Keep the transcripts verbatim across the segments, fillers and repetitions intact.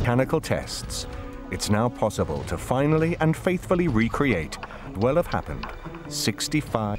mechanical tests, it's now possible to finally and faithfully recreate what will have happened sixty-five.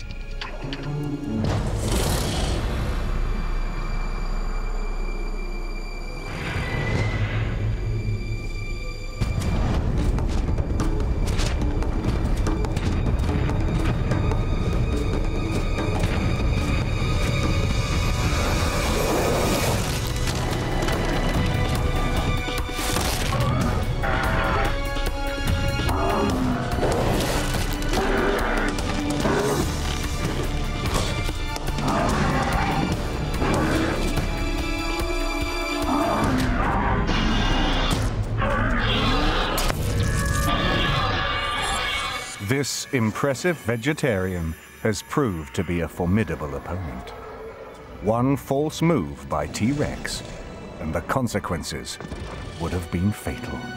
This impressive vegetarian has proved to be a formidable opponent. One false move by T-Rex, and the consequences would have been fatal.